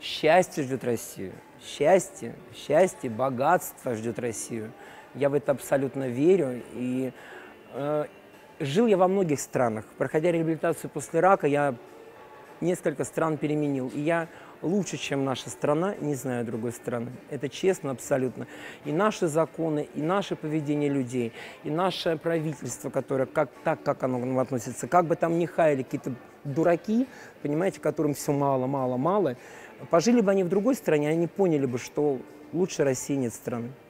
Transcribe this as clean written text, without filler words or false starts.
Счастье ждет Россию. Счастье, счастье, богатство ждет Россию. Я в это абсолютно верю. И жил я во многих странах. Проходя реабилитацию после рака, я несколько стран переменил. И я лучше, чем наша страна, не знаю другой страны. Это честно абсолютно. И наши законы, и наше поведение людей, и наше правительство, которое как оно относится, как бы там ни хаяли какие-то дураки, понимаете, которым все мало, мало, мало, пожили бы они в другой стране, они поняли бы, что лучше России нет страны.